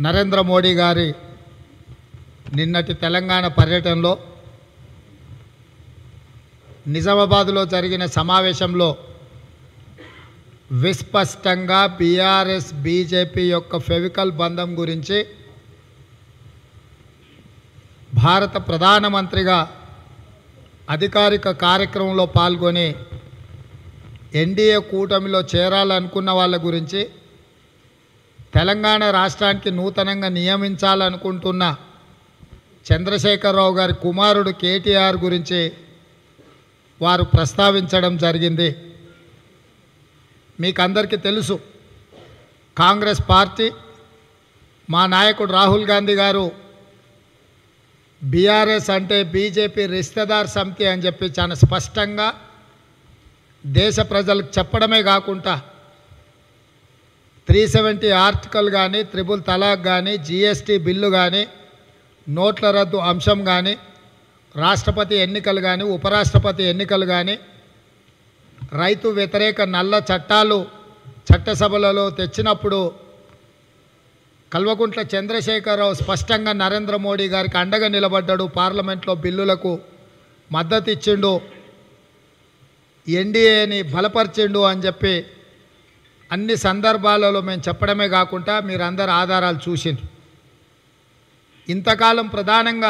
నరేంద్ర మోడీ గారి నిన్నటి తెలంగాణ పర్యటనలో నిజామాబాద్లో జరిగిన సమావేశంలో విస్పష్టంగా బీఆర్ఎస్ బీజేపీ యొక్క ఫెవికల్ బంధం గురించి భారత ప్రధానమంత్రిగా అధికారిక కార్యక్రమంలో పాల్గొని ఎన్డీఏ కూటమిలో చేరాలనుకున్న వాళ్ళ గురించి తెలంగాణ రాష్ట్రానికి నూతనంగా నియమించాలనుకుంటున్న చంద్రశేఖరరావు గారి కుమారుడు కేటీఆర్ గురించి వారు ప్రస్తావించడం జరిగింది. మీకు అందరికీ తెలుసు, కాంగ్రెస్ పార్టీ మా నాయకుడు రాహుల్ గాంధీ గారు బీఆర్ఎస్ అంటే బీజేపీ రిశ్తేదార్ సమితి అని చెప్పి చాలా స్పష్టంగా దేశ ప్రజలకు చెప్పడమే కాకుండా 370 ఆర్టికల్ కానీ, త్రిబుల్ తలాక్ కానీ, జీఎస్టీ బిల్లు కానీ, నోట్ల రద్దు అంశం కానీ, రాష్ట్రపతి ఎన్నికలు కానీ, ఉపరాష్ట్రపతి ఎన్నికలు కానీ, రైతు వ్యతిరేక నల్ల చట్టాలు చట్టసభలలో తెచ్చినప్పుడు కల్వకుంట్ల చంద్రశేఖరరావు స్పష్టంగా నరేంద్ర మోడీ గారికి అండగా నిలబడ్డాడు. పార్లమెంట్లో బిల్లులకు మద్దతు ఇచ్చిండు, ఎన్డీఏని బలపరిచిండు అని చెప్పి అన్ని సందర్భాలలో మేము చెప్పడమే కాకుండా మీరందరూ ఆధారాలు చూసిండ్రు. ఇంతకాలం ప్రధానంగా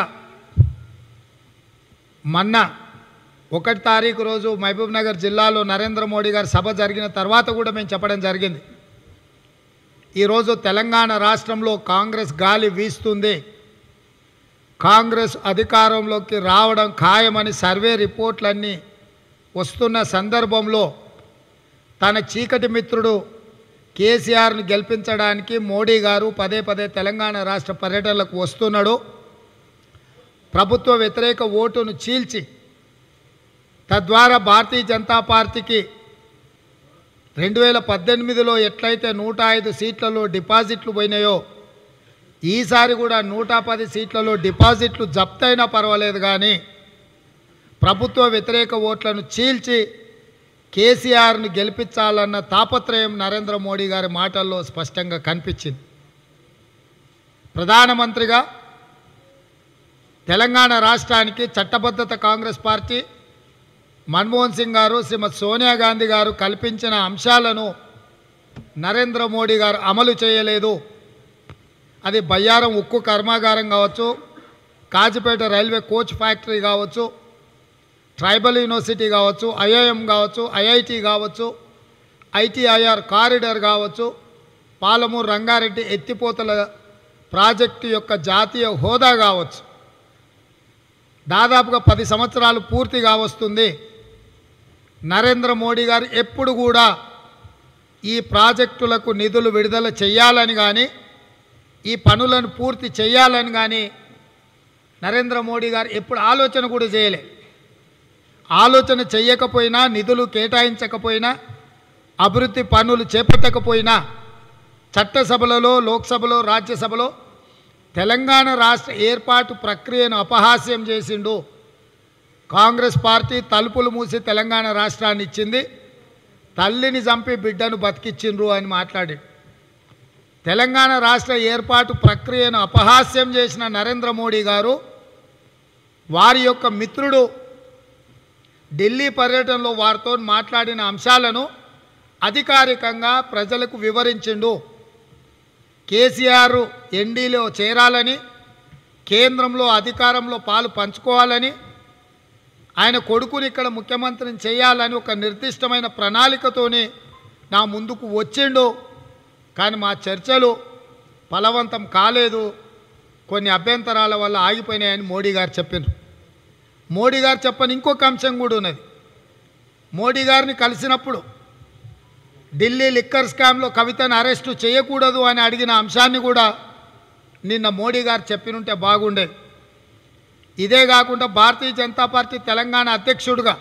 మొన్న 1 తారీఖు రోజు మహబూబ్ నగర్ జిల్లాలో నరేంద్ర మోడీ గారి సభ జరిగిన తర్వాత కూడా మేము చెప్పడం జరిగింది. ఈరోజు తెలంగాణ రాష్ట్రంలో కాంగ్రెస్ గాలి వీస్తుంది, కాంగ్రెస్ అధికారంలోకి రావడం ఖాయమని సర్వే రిపోర్ట్లన్నీ వస్తున్న సందర్భంలో తన చీకటి మిత్రుడు కేసీఆర్ను గెలిపించడానికి మోడీ గారు పదే పదే తెలంగాణ రాష్ట్ర పర్యటనలకు వస్తున్నాడు. ప్రభుత్వ వ్యతిరేక ఓటును చీల్చి తద్వారా భారతీయ జనతా పార్టీకి 2018లో ఎట్లయితే 105 సీట్లలో డిపాజిట్లు పోయినాయో ఈసారి కూడా 110 సీట్లలో డిపాజిట్లు జప్తైనా పర్వాలేదు, కానీ ప్రభుత్వ వ్యతిరేక ఓట్లను చీల్చి కేసీఆర్ను గెలిపించాలన్న తాపత్రయం నరేంద్ర మోడీ గారి మాటల్లో స్పష్టంగా కనిపించింది. ప్రధానమంత్రిగా తెలంగాణ రాష్ట్రానికి చట్టబద్ధత కాంగ్రెస్ పార్టీ, మన్మోహన్ సింగ్ గారు, శ్రీమతి సోనియా గాంధీ గారు కల్పించిన అంశాలను నరేంద్ర మోడీ గారు అమలు చేయలేదు. అది బయ్యారం ఉక్కు కర్మాగారం కావచ్చు, కాజిపేట రైల్వే కోచ్ ఫ్యాక్టరీ కావచ్చు, ట్రైబల్ యూనివర్సిటీ కావచ్చు, ఐఐఎం కావచ్చు, ఐఐటి కావచ్చు, ఐటీఐఆర్ కారిడార్ కావచ్చు, పాలమూరు రంగారెడ్డి ఎత్తిపోతల ప్రాజెక్టు యొక్క జాతీయ హోదా కావచ్చు. దాదాపుగా 10 సంవత్సరాలు పూర్తిగా వస్తుంది. నరేంద్ర మోడీ గారు ఎప్పుడు కూడా ఈ ప్రాజెక్టులకు నిధులు విడుదల చేయాలని కానీ, ఈ పనులను పూర్తి చేయాలని కానీ నరేంద్ర మోడీ గారు ఎప్పుడు ఆలోచన కూడా చేయలే. ఆలోచన చేయకపోయినా, నిధులు కేటాయించకపోయినా, అభివృద్ధి పనులు చేపట్టకపోయినా చట్టసభలలో, లోక్సభలో, రాజ్యసభలో తెలంగాణ రాష్ట్ర ఏర్పాటు ప్రక్రియను అపహాస్యం చేసిండు. కాంగ్రెస్ పార్టీ తలుపులు మూసి తెలంగాణ రాష్ట్రాన్ని ఇచ్చింది, తల్లిని చంపి బిడ్డను బతికిచ్చిండ్రు అని మాట్లాడి తెలంగాణ రాష్ట్ర ఏర్పాటు ప్రక్రియను అపహాస్యం చేసిన నరేంద్ర మోడీ గారు వారి యొక్క మిత్రుడు ఢిల్లీ పర్యటనలో వారితో మాట్లాడిన అంశాలను అధికారికంగా ప్రజలకు వివరించిండు. కేసీఆర్ ఎన్డీలో చేరాలని, కేంద్రంలో అధికారంలో పాలు పంచుకోవాలని, ఆయన కొడుకుని ఇక్కడ ముఖ్యమంత్రిని చేయాలని ఒక నిర్దిష్టమైన ప్రణాళికతోని నా ముందుకు వచ్చిండు. కానీ మా చర్చలు ఫలవంతం కాలేదు, కొన్ని అభ్యంతరాల వల్ల ఆగిపోయినాయని మోడీ గారు చెప్పారు. మోడీ గారు చెప్పని ఇంకొక అంశం కూడా ఉన్నది. మోడీ గారిని కలిసినప్పుడు ఢిల్లీ లిక్కర్ స్కామ్లో కవితను అరెస్టు చేయకూడదు అని అడిగిన అంశాన్ని కూడా నిన్న మోడీ గారు చెప్పినుంటే బాగుండేది. ఇదే కాకుండా భారతీయ జనతా పార్టీ తెలంగాణ అధ్యక్షుడిగా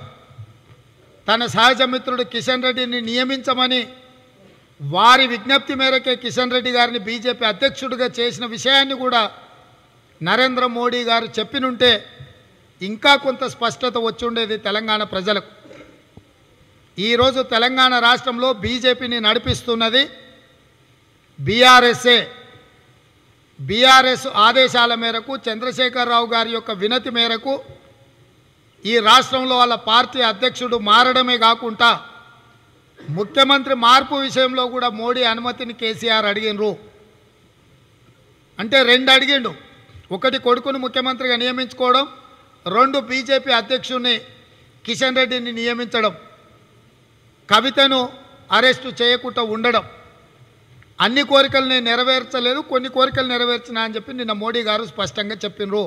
తన సహజ మిత్రుడు కిషన్ రెడ్డిని నియమించమని వారి విజ్ఞప్తి మేరకే కిషన్ రెడ్డి గారిని బీజేపీ అధ్యక్షుడిగా చేసిన విషయాన్ని కూడా నరేంద్ర మోడీ గారు చెప్పినుంటే ఇంకా కొంత స్పష్టత వచ్చి ఉండేది తెలంగాణ ప్రజలకు. ఈరోజు తెలంగాణ రాష్ట్రంలో బీజేపీని నడిపిస్తున్నది బీఆర్ఎస్ఏ. బీఆర్ఎస్ ఆదేశాల మేరకు చంద్రశేఖరరావు గారి యొక్క వినతి మేరకు ఈ రాష్ట్రంలో వాళ్ళ పార్టీ అధ్యక్షుడు మారడమే కాకుండా ముఖ్యమంత్రి మార్పు విషయంలో కూడా మోడీ అనుమతిని కేసీఆర్ అడిగినరు. అంటే రెండు అడిగిండు. ఒకటి కొడుకును ముఖ్యమంత్రిగా నియమించుకోవడం, రెండు బీజేపీ అధ్యక్షుడిని కిషన్ రెడ్డిని నియమించడం, కవితను అరెస్టు చేయకుండా ఉండడం. అన్ని కోరికలు నేను నెరవేర్చలేదు, కొన్ని కోరికలు నెరవేర్చినా అని చెప్పి నిన్న మోడీ గారు స్పష్టంగా చెప్పినరు.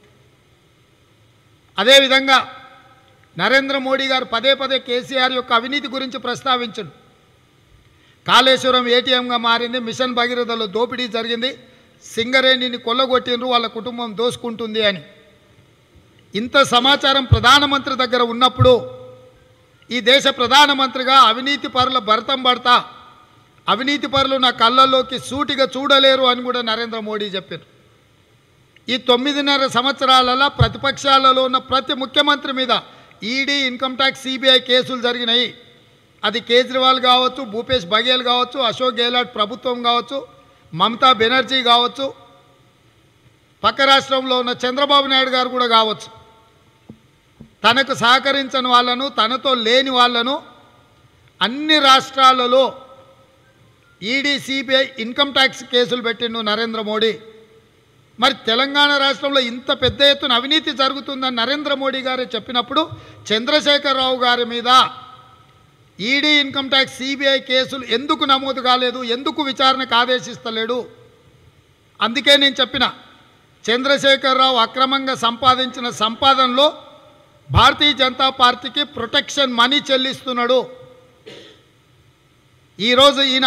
అదేవిధంగా నరేంద్ర మోడీ గారు పదే పదే కేసీఆర్ యొక్క అవినీతి గురించి ప్రస్తావించడు. కాళేశ్వరం ఏటీఎంగా మారింది, మిషన్ భగీరథలో దోపిడీ జరిగింది, సింగరేణిని కొల్లగొట్టినరు, వాళ్ళ కుటుంబం దోసుకుంటుంది అని. ఇంత సమాచారం ప్రధానమంత్రి దగ్గర ఉన్నప్పుడు ఈ దేశ ప్రధానమంత్రిగా అవినీతి పరుల భరతం పడతా, అవినీతి పరులు నా కళ్ళల్లోకి సూటిగా చూడలేరు అని కూడా నరేంద్ర మోడీ చెప్పారు. ఈ 9.5 సంవత్సరాలలో ప్రతిపక్షాలలో ఉన్న ప్రతి ముఖ్యమంత్రి మీద ఈడీ, ఇన్కమ్ ట్యాక్స్, సిబిఐ కేసులు జరిగినాయి. అది కేజ్రీవాల్ కావచ్చు, భూపేష్ బఘేల్ కావచ్చు, అశోక్ గెహ్లాట్ ప్రభుత్వం కావచ్చు, మమతా బెనర్జీ కావచ్చు, పక్క రాష్ట్రంలో ఉన్న చంద్రబాబు నాయుడు గారు కూడా కావచ్చు. తనకు సహకరించని వాళ్ళను, తనతో లేని వాళ్ళను అన్ని రాష్ట్రాలలో ఈడీ, సిబిఐ, ఇన్కమ్ ట్యాక్స్ కేసులు పెట్టిండు నరేంద్ర మోడీ. మరి తెలంగాణ రాష్ట్రంలో ఇంత పెద్ద ఎత్తున అవినీతి జరుగుతుందని నరేంద్ర మోడీ గారే చెప్పినప్పుడు చంద్రశేఖరరావు గారి మీద ఈడీ, ఇన్కమ్ ట్యాక్స్, సిబిఐ కేసులు ఎందుకు నమోదు కాలేదు, ఎందుకు విచారణకు ఆదేశిస్తలేడు? అందుకే నేను చెప్పిన చంద్రశేఖరరావు అక్రమంగా సంపాదించిన సంపాదనలో భారతీయ జనతా పార్టీకి ప్రొటెక్షన్ మనీ చెల్లిస్తున్నాడు. ఈరోజు ఈయన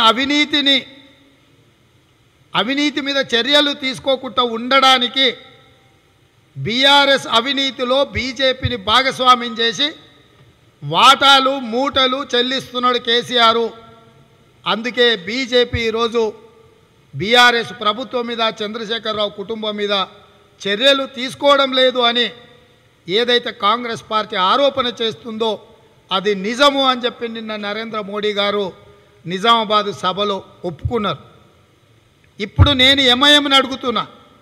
అవినీతి మీద చర్యలు తీసుకోకుండా ఉండడానికి బీఆర్ఎస్ అవినీతిలో బీజేపీని భాగస్వామ్యం చేసి వాటాలు మూటలు చెల్లిస్తున్నాడు కేసీఆర్. అందుకే బీజేపీ ఈరోజు బీఆర్ఎస్ ప్రభుత్వం మీద, చంద్రశేఖరరావు కుటుంబం మీద చర్యలు తీసుకోవడం లేదు అని ఏదైతే కాంగ్రెస్ పార్టీ ఆరోపణ చేస్తుందో అది నిజము అని చెప్పి నిన్న నరేంద్ర మోడీ గారు నిజామాబాద్ సభలో ఒప్పుకున్నారు. ఇప్పుడు నేను ఎంఐఎంని అడుగుతున్నా.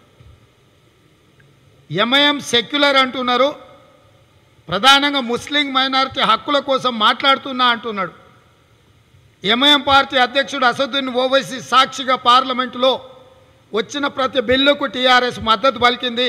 ఎంఐఎం సెక్యులర్ అంటున్నారు, ప్రధానంగా ముస్లిం మైనారిటీ హక్కుల కోసం మాట్లాడుతున్నా అంటున్నాడు. ఎంఐఎం పార్టీ అధ్యక్షుడు అసదుద్దీన్ ఓవైసీ సాక్షిగా పార్లమెంటులో వచ్చిన ప్రతి బిల్లుకు టీఆర్ఎస్ మద్దతు పలికింది.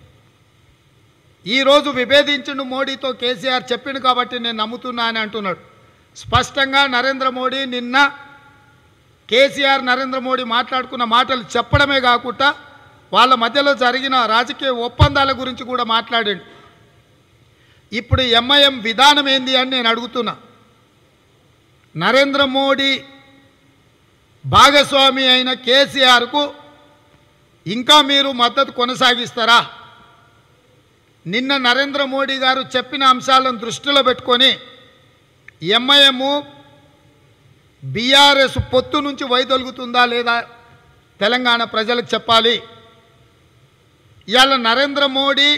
ఈరోజు విభేదించిండు మోడీతో కేసీఆర్ చెప్పిండు కాబట్టి నేను నమ్ముతున్నా అని అంటున్నాడు. స్పష్టంగా నరేంద్ర మోడీ నిన్న కేసీఆర్ నరేంద్ర మోడీ మాట్లాడుకున్న మాటలు చెప్పడమే కాకుండా వాళ్ళ మధ్యలో జరిగిన రాజకీయ ఒప్పందాల గురించి కూడా మాట్లాడాడు. ఇప్పుడు ఎంఐఎం విధానం ఏంది అని నేను అడుగుతున్నా. నరేంద్ర మోడీ భాగస్వామి అయిన కేసీఆర్కు ఇంకా మీరు మద్దతు కొనసాగిస్తారా? నిన్న నరేంద్ర మోడీ గారు చెప్పిన అంశాలను దృష్టిలో పెట్టుకొని ఎంఐఎం బీఆర్ఎస్ పొత్తు నుంచి వైదొలుగుతుందా లేదా తెలంగాణ ప్రజలకు చెప్పాలి. ఇవాళ నరేంద్ర మోడీ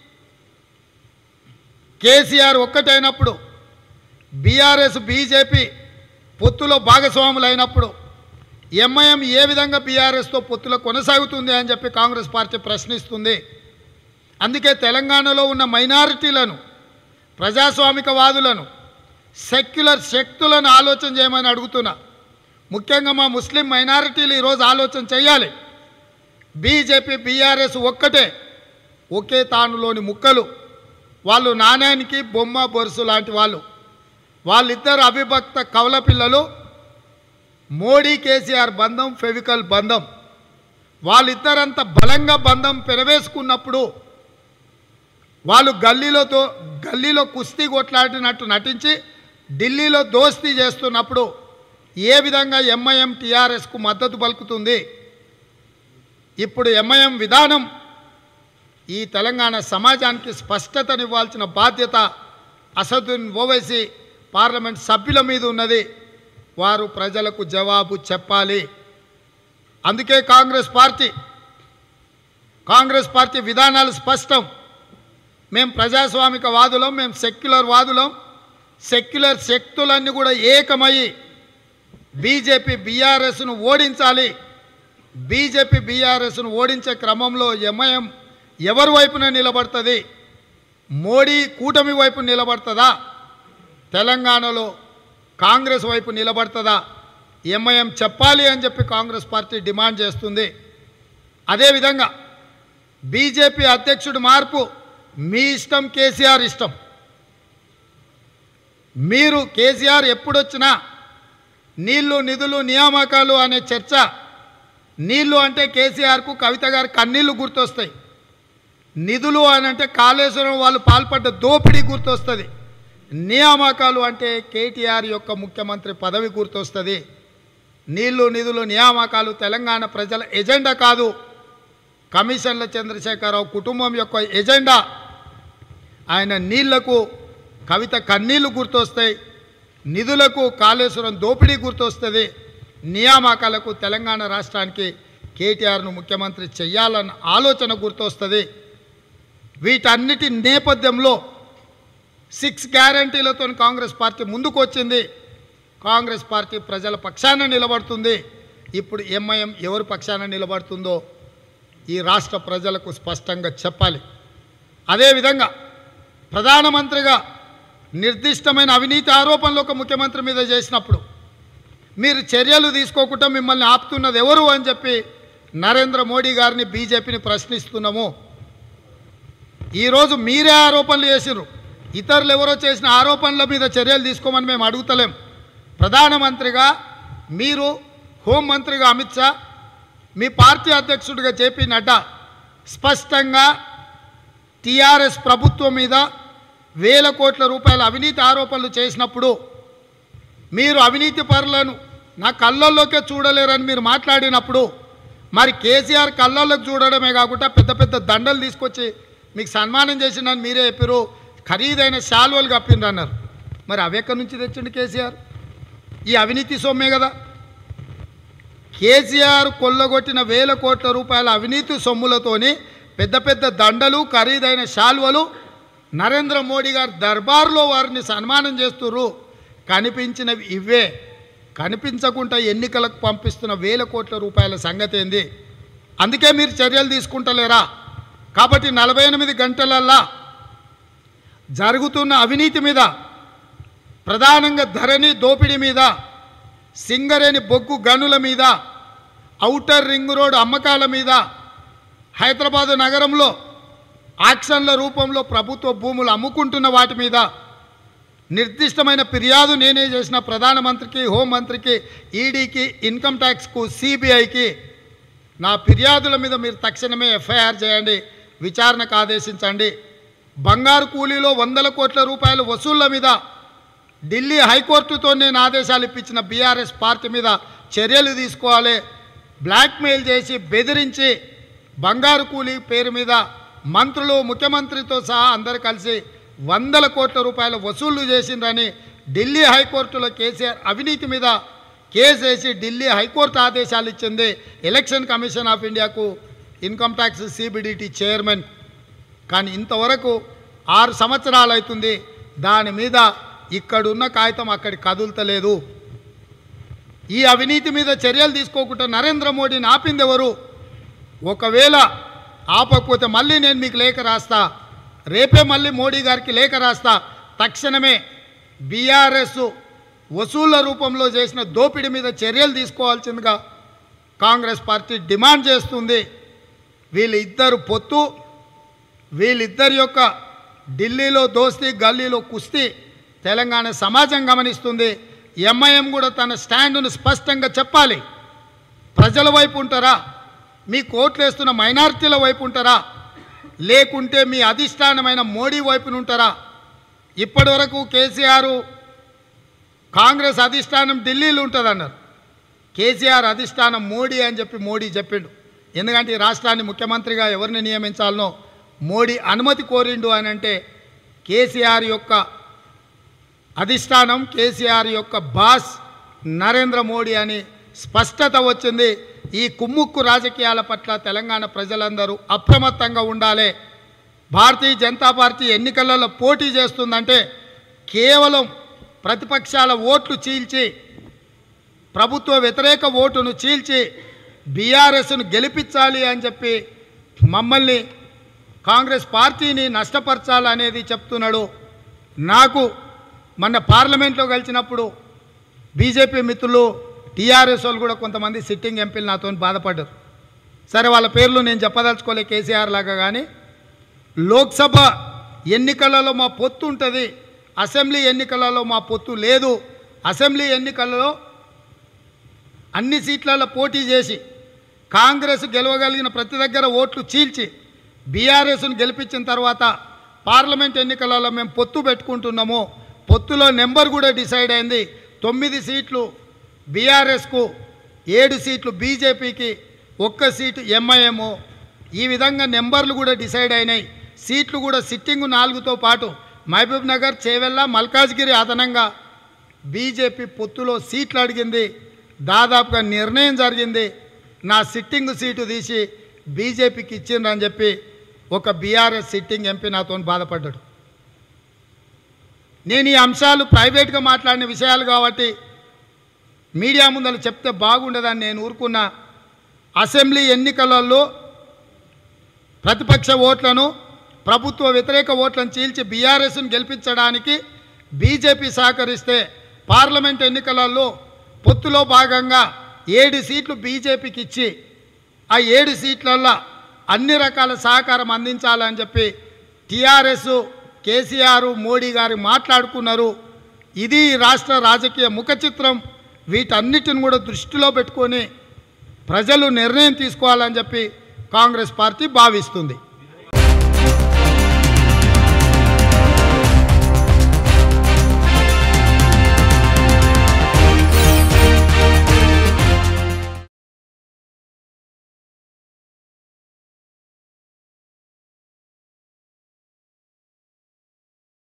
కేసీఆర్ ఒక్కటైనప్పుడు, బీఆర్ఎస్ బీజేపీ పొత్తులో భాగస్వాములు అయినప్పుడు ఎంఐఎం ఏ విధంగా బీఆర్ఎస్తో పొత్తులో కొనసాగుతుంది అని చెప్పి కాంగ్రెస్ పార్టీ ప్రశ్నిస్తుంది. అందుకే తెలంగాణలో ఉన్న మైనారిటీలను, ప్రజాస్వామికవాదులను, సెక్యులర్ శక్తులను ఆలోచన చేయమని అడుగుతున్నా. ముఖ్యంగా మా ముస్లిం మైనారిటీలు ఈరోజు ఆలోచన చేయాలి. బీజేపీ బీఆర్ఎస్ ఒక్కటే, ఒకే తానులోని ముక్కలు. వాళ్ళు నాణ్యానికి బొమ్మ బొరుసు లాంటి వాళ్ళు. వాళ్ళిద్దరు అవిభక్త కవల పిల్లలు. మోడీ కేసీఆర్ బంధం ఫెవికల్ బంధం. వాళ్ళిద్దరంత బలంగా బంధం పెనవేసుకున్నప్పుడు వాళ్ళు గల్లీలో కుస్తీ కొట్లాడినట్టు నటించి ఢిల్లీలో దోస్తీ చేస్తున్నప్పుడు ఏ విధంగా ఎంఐఎం టీఆర్ఎస్కు మద్దతు పలుకుతుంది? ఇప్పుడు ఎంఐఎం విధానం ఈ తెలంగాణ సమాజానికి స్పష్టతనివ్వాల్సిన బాధ్యత అసదుద్దీన్ ఓవైసీ పార్లమెంట్ సభ్యుల మీద ఉన్నది. వారు ప్రజలకు జవాబు చెప్పాలి. అందుకే కాంగ్రెస్ పార్టీ విధానాలు స్పష్టం. మేము ప్రజాస్వామిక వాదులం, మేము సెక్యులర్ వాదులం. సెక్యులర్ శక్తులన్నీ కూడా ఏకమయ్యి బీజేపీ బీఆర్ఎస్ను ఓడించాలి. బీజేపీ బీఆర్ఎస్ను ఓడించే క్రమంలో ఎంఐఎం ఎవరి వైపున నిలబడుతుంది? మోడీ కూటమి వైపు నిలబడుతుందా? తెలంగాణలో కాంగ్రెస్ వైపు నిలబడుతుందా? ఎంఐఎం చెప్పాలి అని చెప్పి కాంగ్రెస్ పార్టీ డిమాండ్ చేస్తుంది. అదేవిధంగా బీజేపీ అధ్యక్షుడి మార్పు మీ ఇష్టం, కేసీఆర్ ఇష్టం. మీరు కేసీఆర్ ఎప్పుడొచ్చినా నీళ్లు, నిధులు, నియామకాలు అనే చర్చ, నీళ్లు అంటే కేసీఆర్కు కవిత గారి కన్నీళ్లు గుర్తొస్తాయి. నిధులు అని అంటే కాళేశ్వరం వాళ్ళు పాల్పడ్డ దోపిడీ గుర్తొస్తుంది. నియామకాలు అంటే కేటీఆర్ యొక్క ముఖ్యమంత్రి పదవి గుర్తొస్తుంది. నీళ్లు, నిధులు, నియామకాలు తెలంగాణ ప్రజల ఎజెండా కాదు, కమిషన్ల చంద్రశేఖరరావు కుటుంబం యొక్క ఎజెండా. ఆయన నీళ్లకు కవిత కన్నీళ్లు గుర్తొస్తాయి, నిధులకు కాళేశ్వరం దోపిడీ గుర్తొస్తుంది, నియామకాలకు తెలంగాణ రాష్ట్రానికి కేటీఆర్ను ముఖ్యమంత్రి చెయ్యాలన్న ఆలోచన గుర్తొస్తుంది. వీటన్నిటి నేపథ్యంలో 6 గ్యారంటీలతో కాంగ్రెస్ పార్టీ ముందుకు వచ్చింది. కాంగ్రెస్ పార్టీ ప్రజల పక్షాన నిలబడుతుంది. ఇప్పుడు ఎంఐఎం ఎవరి పక్షాన నిలబడుతుందో ఈ రాష్ట్ర ప్రజలకు స్పష్టంగా చెప్పాలి. అదేవిధంగా ప్రధానమంత్రిగా నిర్దిష్టమైన అవినీతి ఆరోపణలు ఒక ముఖ్యమంత్రి మీద చేసినప్పుడు మీరు చర్యలు తీసుకోకుండా మిమ్మల్ని ఆపుతున్నది ఎవరు అని చెప్పి నరేంద్ర మోడీ గారిని, బీజేపీని ప్రశ్నిస్తున్నాము. ఈరోజు మీరే ఆరోపణలు చేసిర్రు, ఇతరులు ఎవరో చేసిన ఆరోపణల మీద చర్యలు తీసుకోమని మేము అడుగుతలేం. ప్రధానమంత్రిగా మీరు, హోంమంత్రిగా అమిత్ షా, మీ పార్టీ అధ్యక్షుడిగా జేపీ నడ్డా స్పష్టంగా టీఆర్ఎస్ ప్రభుత్వం మీద వేల కోట్ల రూపాయల అవినీతి ఆరోపణలు చేసినప్పుడు మీరు అవినీతి పరులను నా కళ్ళల్లోకే చూడలేరని మీరు మాట్లాడినప్పుడు మరి కేసీఆర్ కళ్ళల్లోకి చూడడమే కాకుండా పెద్ద పెద్ద దండలు తీసుకొచ్చి మీకు సన్మానం చేసిందని మీరే చెప్పారు, ఖరీదైన శాల్వలు కప్పిండ్రు అన్నారు. మరి అవి ఎక్కడి నుంచి తెచ్చిండు కేసీఆర్? ఈ అవినీతి సొమ్మే కదా. కేసీఆర్ కొల్లగొట్టిన వేల కోట్ల రూపాయల అవినీతి సొమ్ములతోని పెద్ద పెద్ద దండలు, ఖరీదైన శాల్వలు నరేంద్ర మోడీ గారు దర్బార్లో వారిని సన్మానం చేస్తుర్రు. కనిపించినవి ఇవే, కనిపించకుండా ఎన్నికలకు పంపిస్తున్న వేల కోట్ల రూపాయల సంగతి ఏంది? అందుకే మీరు చర్యలు తీసుకుంటలేరా? కాబట్టి 48 గంటలల్లా జరుగుతున్న అవినీతి మీద, ప్రధానంగా ధరణి దోపిడీ మీద, సింగరేణి బొగ్గు గనుల మీద, ఔటర్ రింగ్ రోడ్ అమ్మకాల మీద, హైదరాబాద్ నగరంలో ఆక్షన్ల రూపంలో ప్రభుత్వ భూములు అమ్ముకుంటున్న వాటి మీద నిర్దిష్టమైన ఫిర్యాదు నేనే చేసిన ప్రధానమంత్రికి, హోంమంత్రికి, ఈడీకి, ఇన్కమ్ ట్యాక్స్కు, సిబిఐకి నా ఫిర్యాదుల మీద మీరు తక్షణమే ఎఫ్ఐఆర్ చేయండి, విచారణకు ఆదేశించండి. బంగారు కూలీలో 100 కోట్ల రూపాయల వసూళ్ల మీద ఢిల్లీ హైకోర్టుతో నేను ఆదేశాలు ఇప్పించిన బీఆర్ఎస్ పార్టీ మీద చర్యలు తీసుకోవాలి. బ్లాక్మెయిల్ చేసి బెదిరించి బంగారు కూలీ పేరు మీద మంత్రులు, ముఖ్యమంత్రితో సహా అందరు కలిసి 100 కోట్ల రూపాయల వసూళ్లు చేసిండ్రని ఢిల్లీ హైకోర్టులో కేసీఆర్ అవినీతి మీద కేసు వేసి ఢిల్లీ హైకోర్టు ఆదేశాలు ఇచ్చింది. ఎలక్షన్ కమిషన్ ఆఫ్ ఇండియాకు, ఇన్కమ్ ట్యాక్స్ సిబిడిటీ చైర్మన్. కానీ ఇంతవరకు 6 సంవత్సరాలు అవుతుంది, దాని మీద ఇక్కడున్న కాగితం అక్కడి కదులుతలేదు. ఈ అవినీతి మీద చర్యలు తీసుకోకుండా నరేంద్ర మోడీని ఆపింది ఎవరు? ఒకవేళ ఆపకపోతే మళ్ళీ నేను మీకు లేఖ రాస్తా, రేపే మళ్ళీ మోడీ గారికి లేఖ రాస్తా. తక్షణమే బీఆర్ఎస్ వసూళ్ల రూపంలో చేసిన దోపిడీ మీద చర్యలు తీసుకోవాల్సిందిగా కాంగ్రెస్ పార్టీ డిమాండ్ చేస్తుంది. వీళ్ళిద్దరు పొత్తు, వీళ్ళిద్దరి యొక్క ఢిల్లీలో దోస్తీ, గల్లీలో కుస్తీ తెలంగాణ సమాజం గమనిస్తుంది. ఎంఐఎం కూడా తన స్టాండును స్పష్టంగా చెప్పాలి. ప్రజల వైపు ఉంటారా, మీ కోట్లేస్తున్న మైనారిటీల వైపు ఉంటారా, లేకుంటే మీ అధిష్టానమైన మోడీ వైపున ఉంటారా? ఇప్పటి వరకు కేసీఆర్ కాంగ్రెస్ అధిష్టానం ఢిల్లీలో ఉంటుందన్నారు. కేసీఆర్ అధిష్టానం మోడీ అని చెప్పి మోడీ చెప్పిండు. ఎందుకంటే ఈ రాష్ట్రాన్ని ముఖ్యమంత్రిగా ఎవరిని నియమించాలనో మోడీ అనుమతి కోరిండు అని అంటే కేసీఆర్ యొక్క అధిష్టానం, కేసీఆర్ యొక్క బాస్ నరేంద్ర మోడీ అని స్పష్టత వచ్చింది. ఈ కుమ్ముక్కు రాజకీయాల పట్ల తెలంగాణ ప్రజలందరూ అప్రమత్తంగా ఉండాలి. భారతీయ జనతా పార్టీ ఎన్నికలలో పోటీ చేస్తుందంటే కేవలం ప్రతిపక్షాల ఓట్లు చీల్చి, ప్రభుత్వ వ్యతిరేక ఓటును చీల్చి బీఆర్ఎస్ను గెలిపించాలి అని చెప్పి మమ్మల్ని కాంగ్రెస్ పార్టీని నష్టపరచాలనేది చెప్తున్నాడు. నాకు మొన్న పార్లమెంట్లో కలిసినప్పుడు బీజేపీ మిత్రులు టీఆర్ఎస్ వాళ్ళు కూడా కొంతమంది సిట్టింగ్ ఎంపీలు నాతో బాధపడ్డారు. సరే వాళ్ళ పేర్లు నేను చెప్పదలుచుకోలే కేసీఆర్ లాగా. కానీ లోక్సభ ఎన్నికలలో మా పొత్తు ఉంటుంది, అసెంబ్లీ ఎన్నికలలో మా పొత్తు లేదు. అసెంబ్లీ ఎన్నికలలో అన్ని సీట్లలో పోటీ చేసి కాంగ్రెస్ గెలవగలిగిన ప్రతి దగ్గర ఓట్లు చీల్చి బీఆర్ఎస్ను గెలిపించిన తర్వాత పార్లమెంట్ ఎన్నికలలో మేము పొత్తు పెట్టుకుంటున్నాము. పొత్తులో నెంబర్ కూడా డిసైడ్ అయింది. 9 సీట్లు బీఆర్ఎస్కు, 7 సీట్లు బీజేపీకి, 1 సీటు ఎంఐఎం. ఈ విధంగా నెంబర్లు కూడా డిసైడ్ అయినాయి. సీట్లు కూడా సిట్టింగు 4తో పాటు మహబూబ్ నగర్, చేవెళ్ళ, మల్కాజ్గిరి అదనంగా బీజేపీ పొత్తులో సీట్లు అడిగింది. దాదాపుగా నిర్ణయం జరిగింది. నా సిట్టింగ్ సీటు తీసి బీజేపీకి ఇచ్చిండ్రని చెప్పి ఒక బీఆర్ఎస్ సిట్టింగ్ ఎంపీ నాతో బాధపడ్డాడు. నేను ఈ అంశాలు ప్రైవేట్గా మాట్లాడిన విషయాలు కాబట్టి మీడియా ముందర చెప్తే బాగుండదని నేను ఊరుకున్నా. అసెంబ్లీ ఎన్నికలలో ప్రతిపక్ష ఓట్లను, ప్రభుత్వ వ్యతిరేక ఓట్లను చీల్చి బీఆర్ఎస్ను గెలిపించడానికి బీజేపీ సహకరిస్తే పార్లమెంట్ ఎన్నికలలో పొత్తులో భాగంగా 7 సీట్లు బీజేపీకి ఇచ్చి ఆ 7 సీట్లల్లో అన్ని రకాల సహకారం అందించాలని చెప్పి టీఆర్ఎస్, కేసీఆర్, మోడీ గారు మాట్లాడుకున్నారు. ఇది రాష్ట్ర రాజకీయ ముఖ చిత్రం. వీటన్నిటిని కూడా దృష్టిలో పెట్టుకొని ప్రజలు నిర్ణయం తీసుకోవాలని చెప్పి కాంగ్రెస్ పార్టీ భావిస్తుంది.